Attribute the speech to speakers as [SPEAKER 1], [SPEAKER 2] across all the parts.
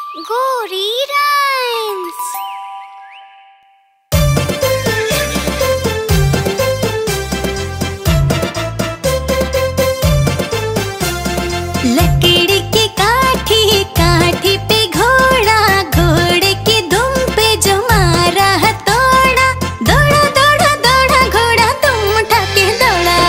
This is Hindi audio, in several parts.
[SPEAKER 1] Gory Rhymes.
[SPEAKER 2] लकड़ी की काठी काठी पे घोड़ा, घोड़े की दुम पे जो मारा हथौड़ा, दौड़ा दौड़ा दौड़ा घोड़ा दुम उठा के दौड़ा।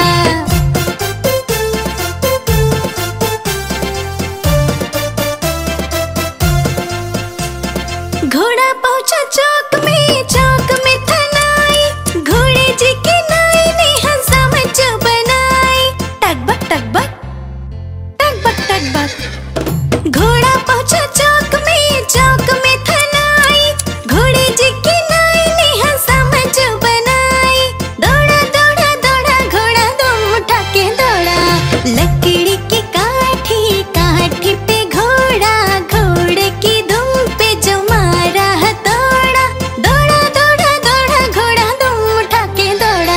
[SPEAKER 2] घोड़ा पहुंचा चौक में थनाई, घोड़े जी की नाई ने हंसा मच बनाई। टकबक टकबक टकबक टकबक। घोड़ा पहुंचा चौक में थनाई, घोड़े जी की नाई ने हंसा मच बनाई। दौड़ा दौड़ा दौड़ा घोड़ा दुम उठा के दौड़ा। लकड़ी की काठी काठी पे घोड़ा, घोड़े की दुम पे जो मारा हथौड़ा, दौड़ा दौड़ा दौड़ा घोड़ा दुम उठा के दौड़ा।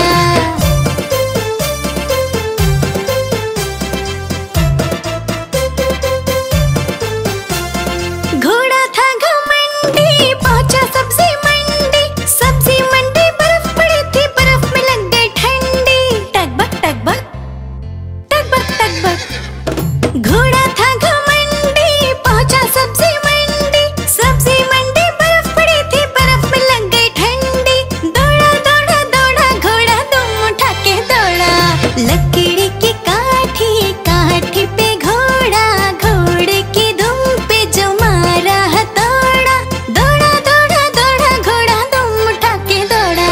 [SPEAKER 2] घोड़ा था घमंडी, पहुंचा सब्जी मंडी, सब्जी मंडी बर्फ पड़ी थी, बर्फ में लग गई ठंडी। टकबक टकबक टकबक टकबक। घोड़ा था घमंडी, पहुंचा सब्जी मंडी, सब्जी मंडी बर्फ पड़ी थी, बर्फ में लग गई ठंडी। दौड़ा दौड़ा दौड़ा घोड़ा दुम उठा के दौड़ा। लकड़ी की काठी काठी पे घोड़ा, घोड़े की दुम पे जो मारा हथौड़ा, दौड़ा दौड़ा दौड़ा घोड़ा दुम उठा के दौड़ा।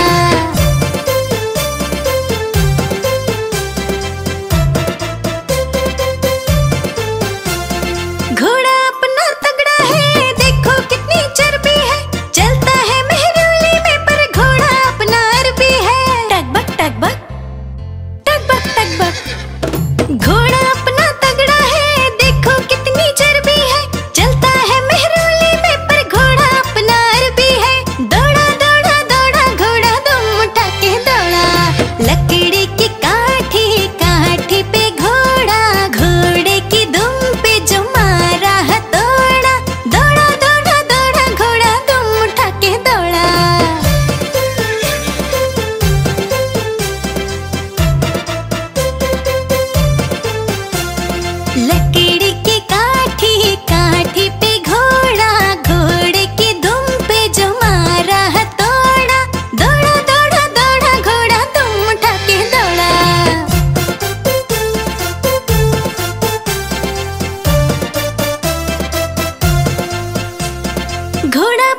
[SPEAKER 2] घोड़ा अपना तगड़ा है, देखो कितनी चर्बी है, चलता है मेहरौली में पर घोड़ा अपना अरबी है। टकबक टकबक टकबक टकबक। घोड़ा अपना तगड़ा है, देखो कितनी चर्बी है, चलता है मेहरौली में पर घोड़ा अपना अरबी है। दौड़ा दौड़ा दौड़ा घोड़ा दुम उठा के दौड़ा। लकड़ी की काठी काठी पे घोड़ा, घोड़े की दुम पे जो मारा हथौड़ा, दौड़ा दौड़ा दौड़ा घोड़ा दुम उठा के दौड़ा। लकड़ी की काठी काठी पे घोड़ा, घोड़े की दुम पे जो मारा हथौड़ा, दौड़ा दौड़ा दौड़ा घोड़ा दुम उठा के दौड़ा। घोड़ा